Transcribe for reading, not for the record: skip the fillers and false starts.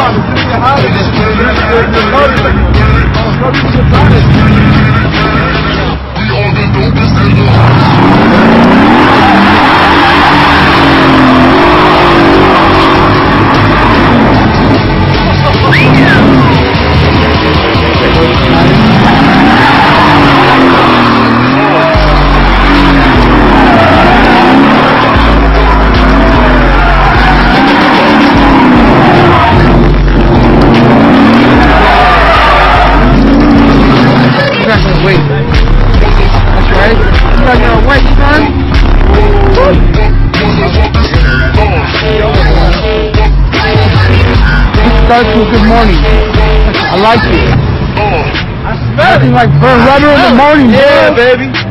Wait. That's right. You're not gonna wait, son. It starts with good morning. I like it. Nothing like burn rubber in the morning, yeah, bro. baby.